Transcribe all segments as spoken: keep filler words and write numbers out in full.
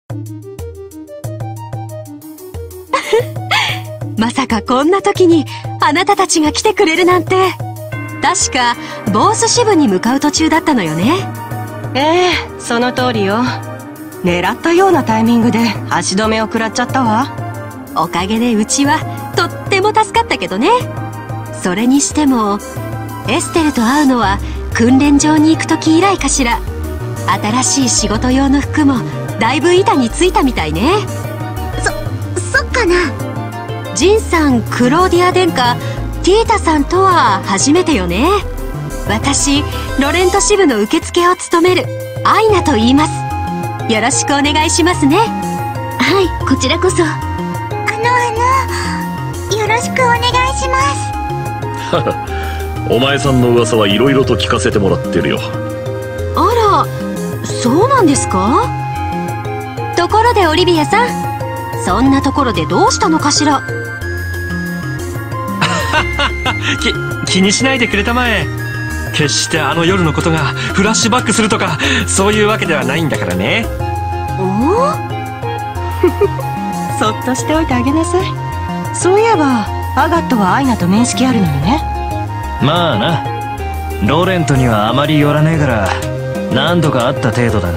まさかこんな時にあなたたちが来てくれるなんて。確かボース支部に向かう途中だったのよね。 ええ、その通りよ。狙ったようなタイミングで足止めを食らっちゃったわ。 おかげでうちはとっても助かったけどね。それにしてもエステルと会うのは訓練場に行く時以来かしら。新しい仕事用の服もだいぶ板についたみたいね。 そ、そっかな。 ジンさん、クローディア殿下、ティータさんとは初めてよね。私、ロレント支部の受付を務めるアイナと言います。よろしくお願いしますね。 はい、こちらこそ。あのあのよろしくお願いします。 お前さんの噂はいろいろと聞かせてもらってるよ。 あら、そうなんですか。ところでオリビアさん、そんなところでどうしたのかしら。 き気にしないでくれたまえ。決してあの夜のことがフラッシュバックするとかそういうわけではないんだからね。 おおそっとしておいてあげなさい。そういえばアガットはアイナと面識あるのよね。 まあな、ロレントにはあまり寄らねえから何度か会った程度だが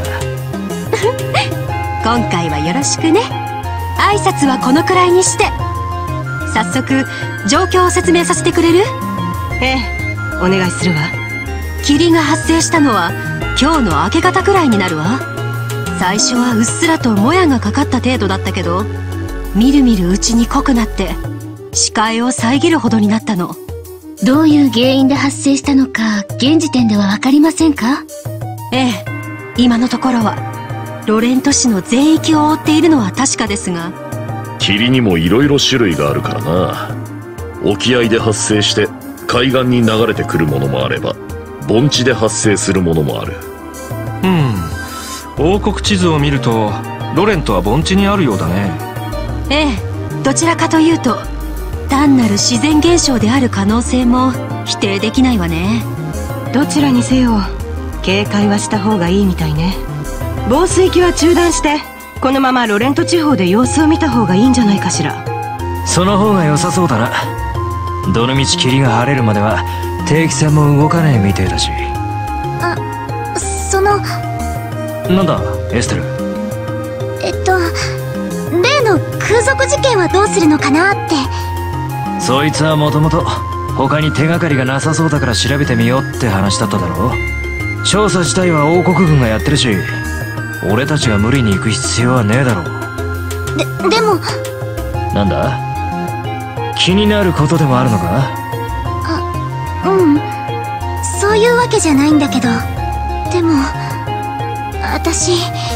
今回はよろしくね。挨拶はこのくらいにして、早速状況を説明させてくれる？ ええ、お願いするわ。 霧が発生したのは今日の明け方くらいになるわ。最初はうっすらともやがかかった程度だったけど、みるみるうちに濃くなって視界を遮るほどになったの。 どういう原因で発生したのか現時点では分かりませんか？ ええ、今のところはロレント市の全域を覆っているのは確かですが。 霧にもいろいろ種類があるからな。沖合で発生して海岸に流れてくるものもあれば、盆地で発生するものもある。 うん、王国地図を見るとロレントは盆地にあるようだね。 ええ、どちらかというと単なる自然現象である可能性も否定できないわね。 どちらにせよ警戒はした方がいいみたいね。防水機は中断してこのままロレント地方で様子を見た方がいいんじゃないかしら。 その方が良さそうだな。どのみち霧が晴れるまでは定期船も動かねえみてえだし。 あ、そのなんだエステル。 えっと例の空賊事件はどうするのかなって。 そいつはもともと他に手がかりがなさそうだから調べてみようって話だっただろう。調査自体は王国軍がやってるし、俺たちが無理に行く必要はねえだろう。 で、でもなんだ、気になることでもあるのか？ あ、うん、そういうわけじゃないんだけど。でも私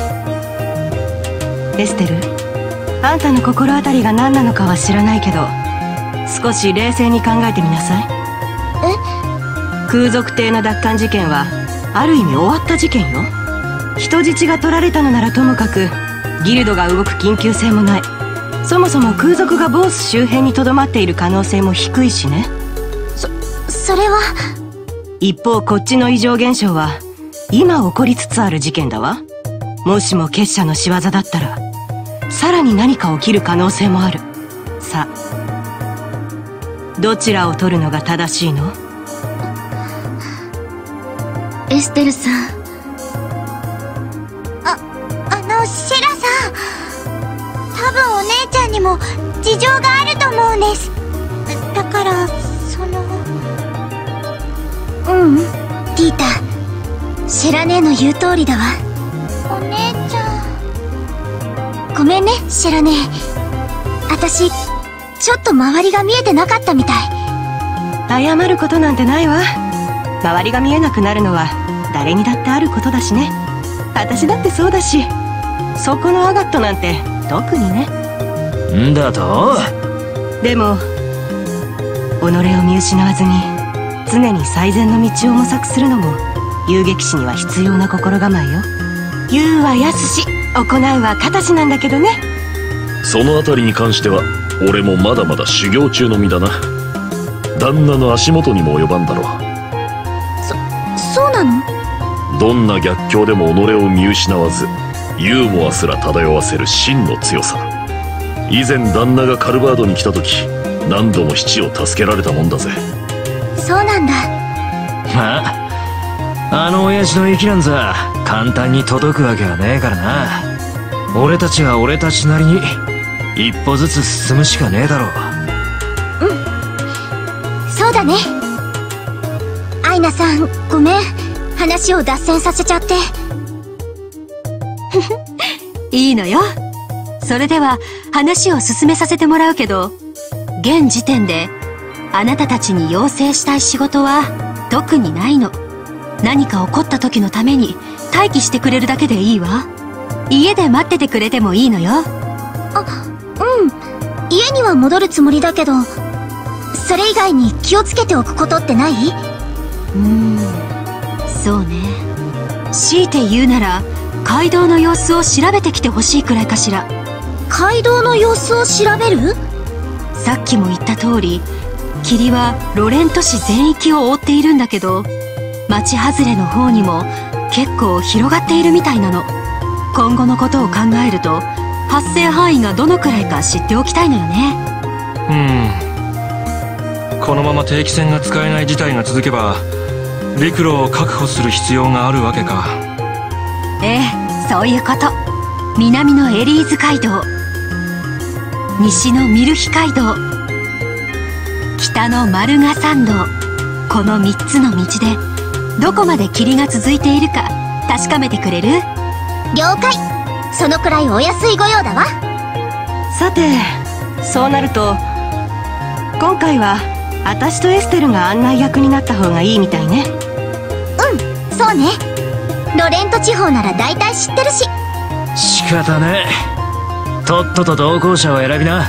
エステル、あんたの心当たりが何なのかは知らないけど、少し冷静に考えてみなさい。 え？ 空賊艇の奪還事件はある意味終わった事件よ。人質が取られたのならともかくギルドが動く緊急性もない。そもそも空賊がボース周辺にとどまっている可能性も低いしね。 そ、それは。 一方こっちの異常現象は今起こりつつある事件だわ。もしも結社の仕業だったらさらに何か起きる可能性もある。さあ、どちらを取るのが正しいの？ エステルさん。あ、あのシェラさん、多分お姉ちゃんにも事情があると思うんです。だからそのううん、ティータ、シェラ姉の言う通りだわ。お姉ちゃん、ごめんねシェラ姉。私ちょっと周りが見えてなかったみたい。 謝ることなんてないわ。周りが見えなくなるのは誰にだってあることだしね。私だってそうだし、そこのアガットなんて特にね。 んだと？ でも己を見失わずに常に最善の道を模索するのも遊撃士には必要な心構えよ。言うはやすし、行うは形なんだけどね。 そのあたりに関しては俺もまだまだ修行中の身だな。旦那の足元にも及ばんだろう。 そ、そうなの？ どんな逆境でも己を見失わずユーモアすら漂わせる真の強さ。以前旦那がカルバードに来た時、何度も七を助けられたもんだぜ。 そうなんだ。 まあ、あの親父の息なんざ簡単に届くわけはねえからな。俺たちは俺たちなりに一歩ずつ進むしかねえだろう。 うん、そうだね。アイナさん、ごめん、話を脱線させちゃって。 いいのよ。それでは話を進めさせてもらうけど、現時点であなたたちに要請したい仕事は特にないの。何か起こった時のために待機してくれるだけでいいわ。家で待っててくれてもいいのよ。 あ、うん。家には戻るつもりだけど、それ以外に気をつけておくことってない？うーん、そうね。強いて言うなら街道の様子を調べてきてほしいくらいかしら。 街道の様子を調べる？ さっきも言った通り、霧はロレント市全域を覆っているんだけど、町外れの方にも結構広がっているみたいなの。今後のことを考えると発生範囲がどのくらいか知っておきたいのよね。 うん、このまま定期船が使えない事態が続けば陸路を確保する必要があるわけか。 ええ、そういうこと。南のエリーズ街道、西のミルヒ街道、北のマルガ山道、このみっつの道でどこまで霧が続いているか確かめてくれる？ 了解。そのくらいお安いご用だわ。 さて、そうなると今回は私とエステルが案内役になった方がいいみたいね。 うん、そうね。ロレント地方なら大体知ってるし。 仕方ねえ。とっとと同行者を選びな。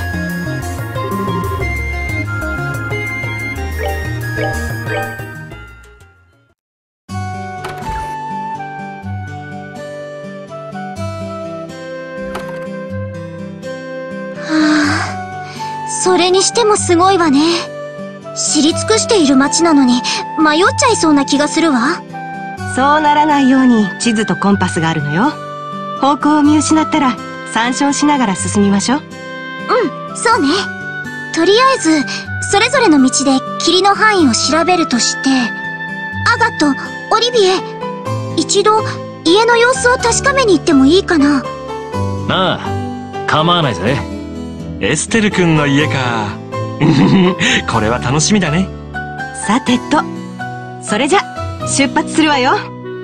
それにしてもすごいわね。知り尽くしている街なのに迷っちゃいそうな気がするわ。 そうならないように地図とコンパスがあるのよ。方向を見失ったら参照しながら進みましょう。 うん、そうね。とりあえずそれぞれの道で霧の範囲を調べるとして、アガとオリビエ、一度家の様子を確かめに行ってもいいかな？ ああ、構わないぜ。 エステル君の家か。これは楽しみだね。 さてと、それじゃ出発するわよ。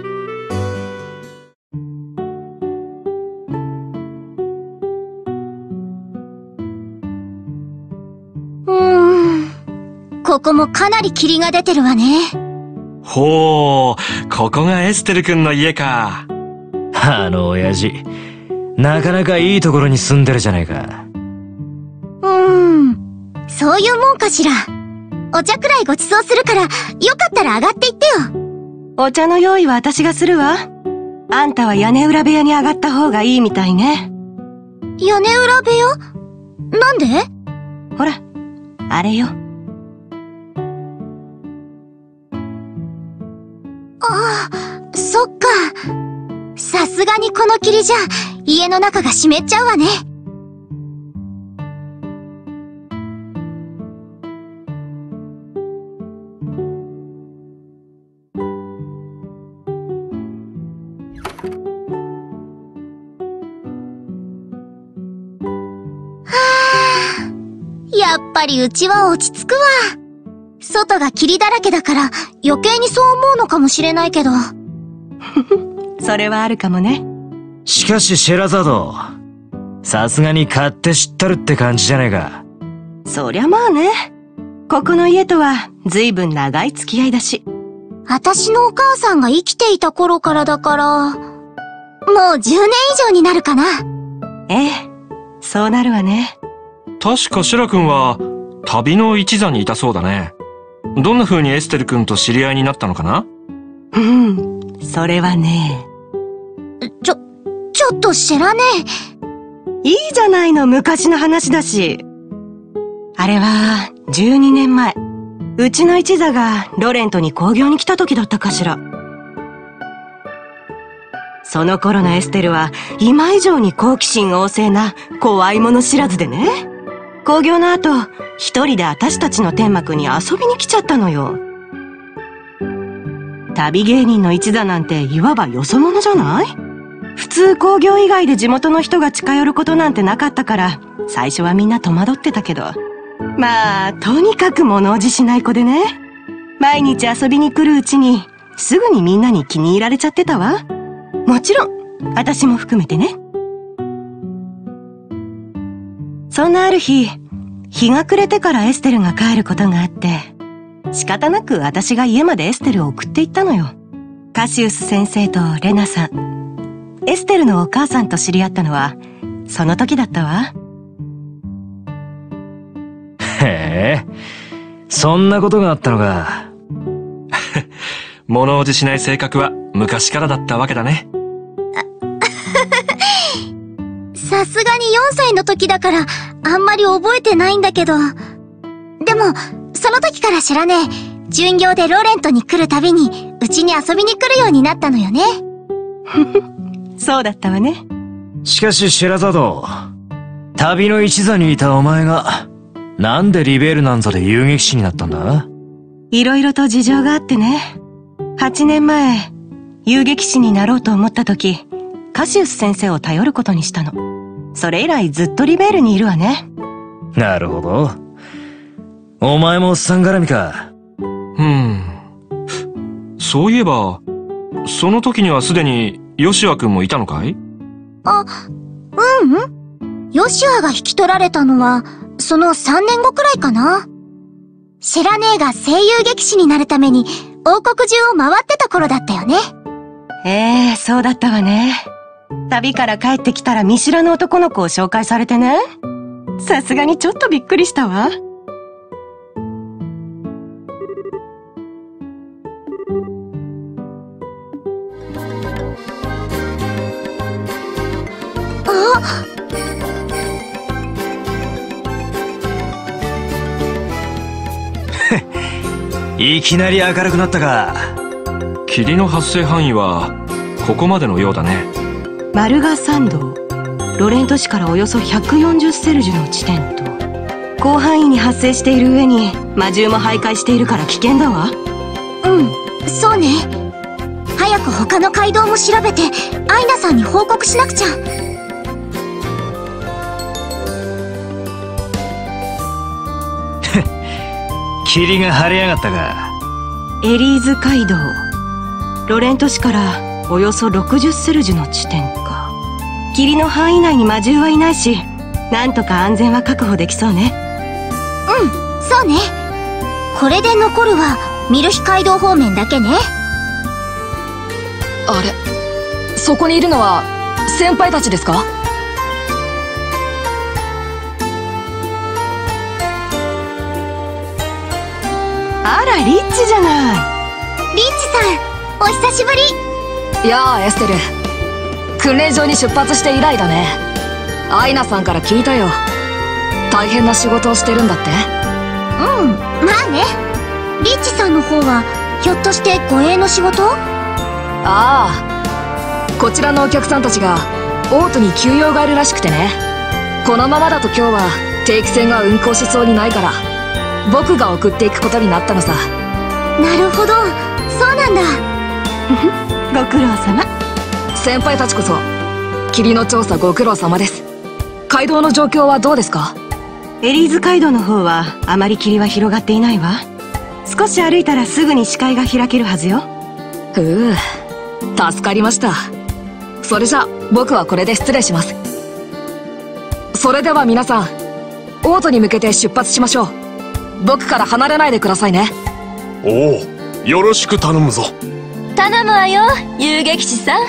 うーん、ここもかなり霧が出てるわね。 ほう、ここがエステル君の家か。 あの親父、なかなかいいところに住んでるじゃないか。 うーん、そういうもんかしら。お茶くらいご馳走するから、よかったら上がっていってよ。 お茶の用意は私がするわ。あんたは屋根裏部屋に上がった方がいいみたいね。 屋根裏部屋？なんで？ ほら、あれよ。 ああ、そっか。さすがにこの霧じゃ、家の中が湿っちゃうわね。やっぱりうちは落ち着くわ。外が霧だらけだから余計にそう思うのかもしれないけど。 それはあるかもね。 しかしシェラザード、さすがに買って知ったるって感じじゃねえか。 そりゃまあね。ここの家とは随分長い付き合いだし。 私のお母さんが生きていた頃からだから、もうじゅうねん以上になるかな。 ええ、そうなるわね。 確かシェラ君は旅の一座にいたそうだね。どんな風にエステル君と知り合いになったのかな？ うん、それはね。 ちょ、ちょっと知らねえ。いいじゃないの、昔の話だし。あれはじゅうにねんまえ、うちの一座がロレントに興行に来た時だったかしら。 その頃のエステルは今以上に好奇心旺盛な怖いもの知らずでね。興行の後、一人で私たちの天幕に遊びに来ちゃったのよ。旅芸人の一座なんていわばよそ者じゃない？普通興行以外で地元の人が近寄ることなんてなかったから、最初はみんな戸惑ってたけど。まあ、とにかく物おじしない子でね。毎日遊びに来るうちに、すぐにみんなに気に入られちゃってたわ。もちろん、私も含めてね。そんなある日、日が暮れてからエステルが帰ることがあって、仕方なく私が家までエステルを送って行ったのよ。カシウス先生とレナさん、エステルのお母さんと知り合ったのは、その時だったわ。 へえ、そんなことがあったのか。 物おじしない性格は昔からだったわけだね。 さすがによんさいの時だからあんまり覚えてないんだけど。でも、その時から知らねえ、巡業でロレントに来るたびにうちに遊びに来るようになったのよね。 そうだったわね。 しかしシェラザド、旅の一座にいたお前が、なんでリベールなんぞで遊撃士になったんだ？ いろいろと事情があってね。はちねんまえ、遊撃士になろうと思った時、カシウス先生を頼ることにしたの。それ以来ずっとリベールにいるわね。 なるほど。お前もおっさん絡みか。 うん。そういえば、その時にはすでにヨシュア君もいたのかい？ あ、うんうん。ヨシュアが引き取られたのは、そのさんねんごくらいかな。シェラ姉が声優劇士になるために王国中を回ってた頃だったよね。 ええ、そうだったわね。旅から帰ってきたら見知らぬ男の子を紹介されてね。さすがにちょっとびっくりしたわ。 あ、 いきなり明るくなったか。 霧の発生範囲はここまでのようだね。 マルガ山道、ロレント市からおよそひゃくよんじゅうセルジュの地点と、広範囲に発生している上に魔獣も徘徊しているから危険だわ。 うん、そうね。早く他の街道も調べてアイナさんに報告しなくちゃ。 霧が晴れやがったか。 エリーズ街道、ロレント市からおよそろくじゅうセルジュの地点か。霧の範囲内に魔獣はいないし、なんとか安全は確保できそうね。 うん、そうね。これで残るはミルヒ街道方面だけね。 あれ、そこにいるのは先輩たちですか？ あら、リッチじゃない。 リッチさん、お久しぶり。 いやあ、エステル、訓練場に出発して以来だね。アイナさんから聞いたよ。大変な仕事をしてるんだって。 うん、まあね。リッチさんの方はひょっとして護衛の仕事？ ああ、こちらのお客さんたちがオートに休養があるらしくてね。このままだと今日は定期船が運航しそうにないから、僕が送っていくことになったのさ。 なるほど、そうなんだ。 ご苦労様。 先輩たちこそ霧の調査ご苦労様です。街道の状況はどうですか？ エリーズ街道の方はあまり霧は広がっていないわ。少し歩いたらすぐに視界が開けるはずよ。 ふう、助かりました。それじゃ僕はこれで失礼します。それでは皆さん、オートに向けて出発しましょう。僕から離れないでくださいね。 おお、よろしく頼むぞ。 頼むわよ、遊撃士さん。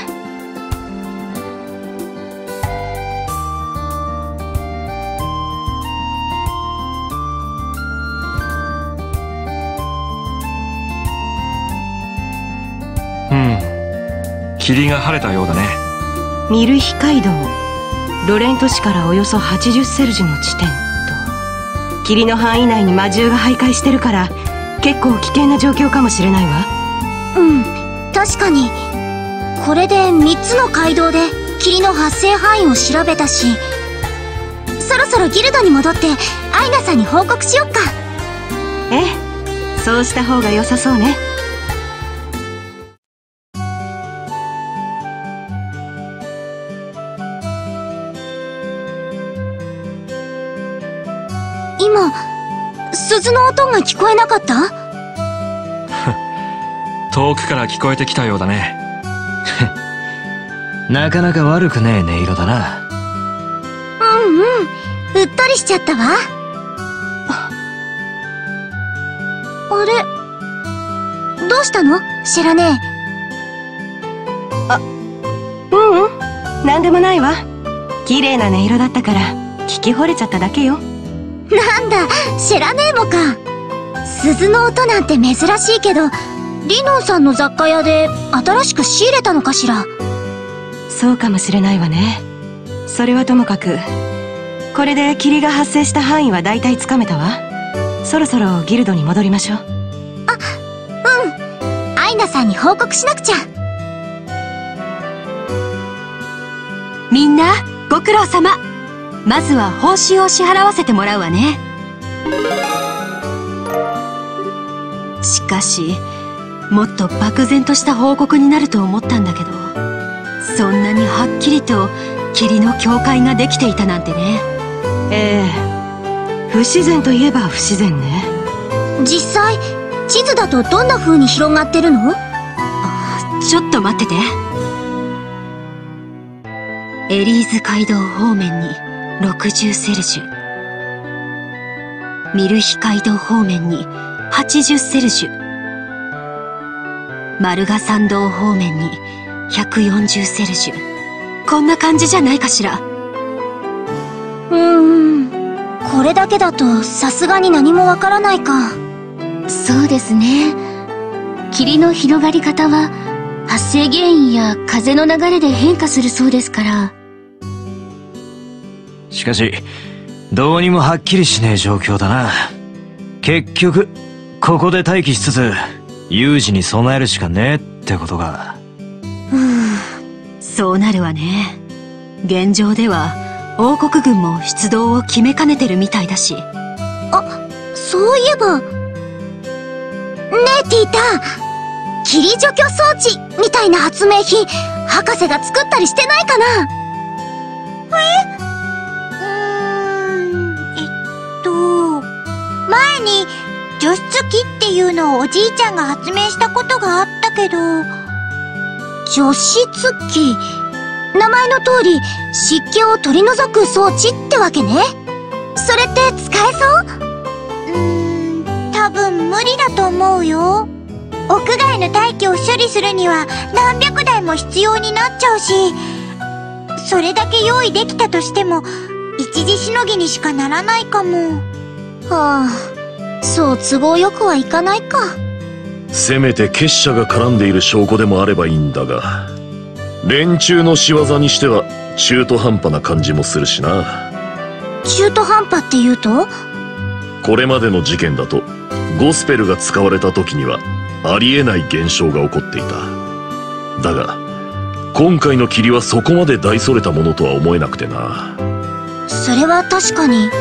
うん、霧が晴れたようだね。 ミルヒ街道、ロレント市からおよそはちじゅうセルジュの地点と、霧の範囲内に魔獣が徘徊してるから結構危険な状況かもしれないわ。 うん、確かに。 これでみっつの街道で霧の発生範囲を調べたし、そろそろギルドに戻ってアイナさんに報告しよっか。 ええ、そうした方が良さそうね。 今鈴の音が聞こえなかった？ 遠くから聞こえてきたようだね。 なかなか悪くねえ音色だな。 うんうん、うっとりしちゃったわ。あれ、どうしたのシェラ姉。 あ、ううん、なんでもないわ。綺麗な音色だったから聞き惚れちゃっただけよ。 なんだ、シェラ姉もか。鈴の音なんて珍しいけど、リノンさんの雑貨屋で新しく仕入れたのかしら。 そうかもしれないわね。それはともかく、これで霧が発生した範囲は大体つかめたわ。そろそろギルドに戻りましょう。 あ、うん。アイナさんに報告しなくちゃ。 みんなご苦労様。まずは報酬を支払わせてもらうわね。しかしもっと漠然とした報告になると思ったんだけど、そんなにはっきりと霧の境界ができていたなんてね。 ええ、不自然といえば不自然ね。 実際地図だとどんな風に広がってるの？ ちょっと待ってて。エリーズ街道方面にろくじゅうセルジュ、ミルヒ街道方面にはちじゅうセルジュ、マルガ山道方面にひゃくよんじゅうセルジュ。こんな感じじゃないかしら。 うーん、これだけだとさすがに何もわからないか。 そうですね。霧の広がり方は発生原因や風の流れで変化するそうですから。 しかしどうにもはっきりしねえ状況だな。結局ここで待機しつつ有事に備えるしかねえってことか。 ふう、そうなるわね。現状では王国軍も出動を決めかねてるみたいだし。 あ、そういえば。ねえティータ、霧除去装置みたいな発明品博士が作ったりしてないかな？ え？うーん、えっと前に除湿機っていうのをおじいちゃんが発明したことがあったけど。 除湿機、名前の通り湿気を取り除く装置ってわけね。それって使えそう？ うーん、多分無理だと思うよ。屋外の大気を処理するには何百台も必要になっちゃうし、それだけ用意できたとしても一時しのぎにしかならないかも。 はあ、そう都合よくはいかないか。 せめて結社が絡んでいる証拠でもあればいいんだが、連中の仕業にしては中途半端な感じもするしな。 中途半端って言うと？ これまでの事件だとゴスペルが使われた時にはありえない現象が起こっていた。だが今回の霧はそこまで大それたものとは思えなくてな。 それは確かに。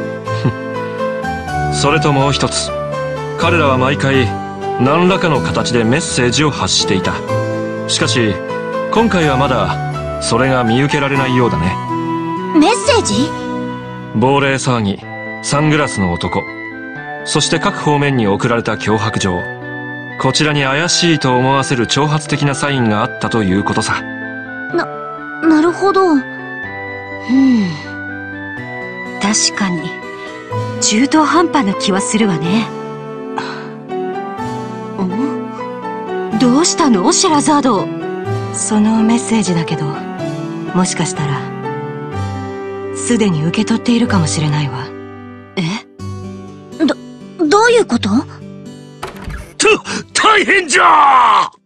それともう一つ、彼らは毎回何らかの形でメッセージを発していた。しかし今回はまだそれが見受けられないようだね。 メッセージ？ 亡霊騒ぎ、サングラスの男、そして各方面に送られた脅迫状、こちらに怪しいと思わせる挑発的なサインがあったということさ。 な、なるほど。 うん、確かに中途半端な気はするわね。ん？どうしたのシェラザード？ そのメッセージだけど、もしかしたらすでに受け取っているかもしれないわ。 え？ ど、どういうこと？ と、大変じゃー！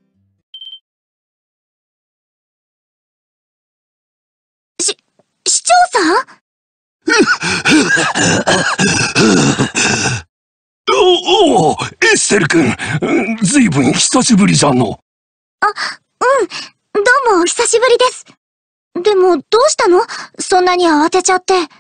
し、市長さん？ お、おう、エッセル君、ずいぶん久しぶりじゃの。 あ、うん。 どうもお久しぶりです。でも、どうしたの？そんなに慌てちゃって。って、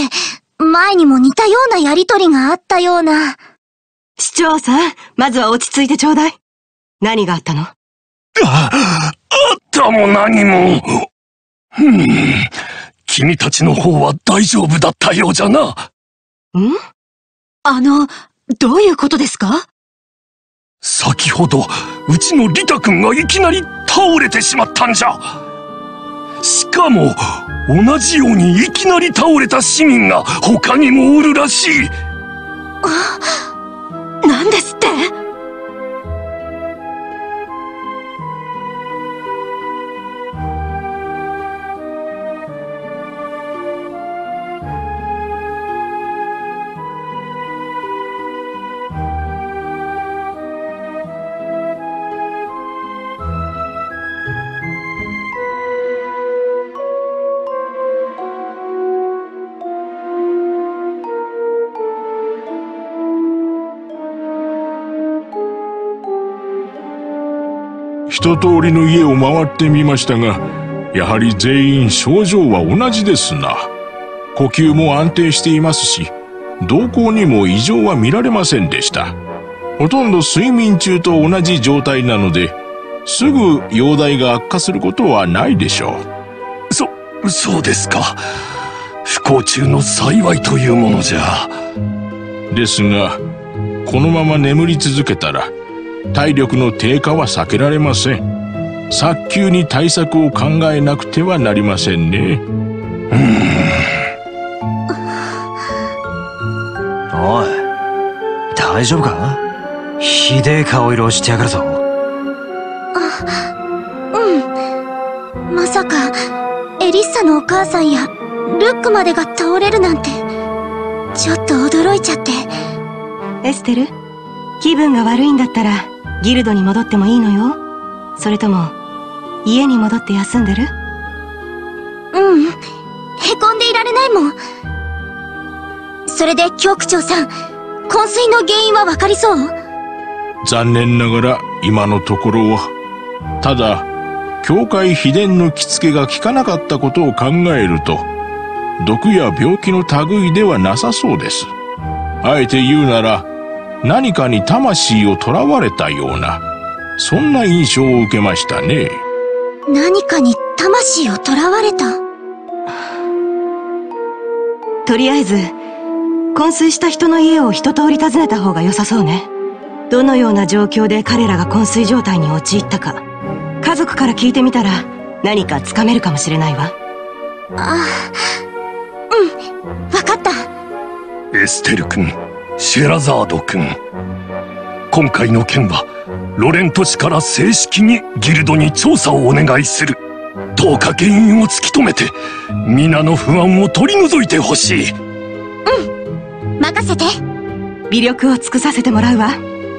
前にも似たようなやりとりがあったような。 市長さん、まずは落ち着いてちょうだい。何があったの？あ、 あったも何も。ふん、君たちの方は大丈夫だったようじゃな。ん？ あの、どういうことですか？ 先ほど、うちのリタ君がいきなり倒れてしまったんじゃ。しかも、同じようにいきなり倒れた市民が他にもおるらしい。 あ、なんですって？ 一通りの家を回ってみましたが、やはり全員症状は同じですな。呼吸も安定していますし、瞳孔にも異常は見られませんでした。ほとんど睡眠中と同じ状態なので、すぐ容体が悪化することはないでしょう。そ、そうですか。不幸中の幸いというものじゃ。 ですが、このまま眠り続けたら、体力の低下は避けられません。早急に対策を考えなくてはなりませんね。うーん。 おい、大丈夫か？ひでえ顔色をしてやがるぞ。 あ、うん。まさか、エリッサのお母さんやルックまでが倒れるなんて、ちょっと驚いちゃって。 エステル、気分が悪いんだったら、ギルドに戻ってもいいのよ。それとも、家に戻って休んでる？ うん。へこんでいられないもん。それで、教区長さん、昏睡の原因はわかりそう？ 残念ながら、今のところは。ただ、教会秘伝の着付けが効かなかったことを考えると、毒や病気の類ではなさそうです。あえて言うなら、何かに魂を囚われたような、そんな印象を受けましたね。 何かに魂を囚われた？ とりあえず、昏睡した人の家を一通り訪ねた方が良さそうね。どのような状況で彼らが昏睡状態に陥ったか、家族から聞いてみたら何かつかめるかもしれないわ。 ああ、うん、わかった。 エステル君、シェラザード君、今回の件はロレント氏から正式にギルドに調査をお願いする。どうか原因を突き止めて皆の不安を取り除いてほしい。 うん、任せて。 微力を尽くさせてもらうわ。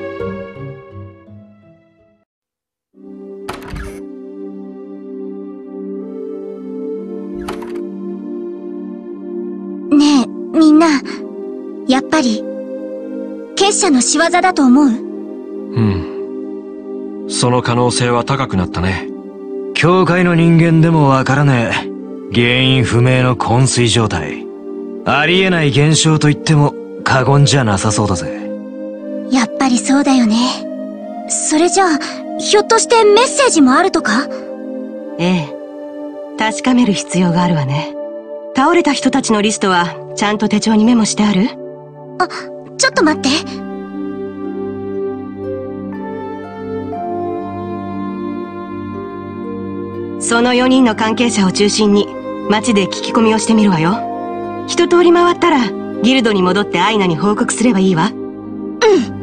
ねえ、みんな、やっぱり結社の仕業だと思う？うん。 その可能性は高くなったね。 教会の人間でもわからねえ。原因不明の昏睡状態。ありえない現象と言っても過言じゃなさそうだぜ。 やっぱりそうだよね。それじゃあ、ひょっとしてメッセージもあるとか？ ええ。確かめる必要があるわね。倒れた人たちのリストはちゃんと手帳にメモしてある？ あ、ちょっと待って。 そのよにんの関係者を中心に街で聞き込みをしてみるわよ。一通り回ったらギルドに戻ってアイナに報告すればいいわ。 うん。